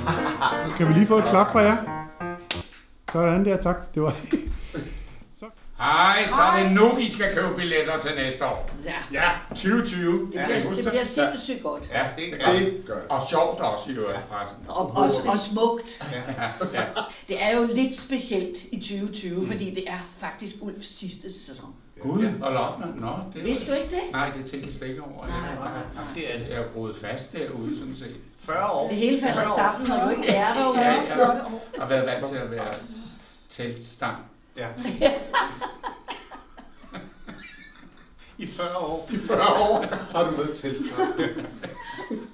Så skal vi lige få et klap fra jer. Sådan der, tak. Det var Hej, så er det nu, I skal købe billetter til næste år. Ja. 2020. Det bliver sindssygt godt. Ja, det er godt. Og sjovt også i øvrigt, forresten. Og smukt. Ja. Det er jo lidt specielt i 2020, fordi det er faktisk Ulfs sidste sæson. Gud, og loppen. Nå, det Vidste du ikke det? Nej, det tænker jeg slet ikke over. Nej. Det er det. Jeg er jo groet fast derude, sådan set. 40 år. Det hele falder sammen, når du ikke er der. Ja, jeg har været vant til at være teltstang. Ja. I 40 år. I 40 år har du været tilstræbt.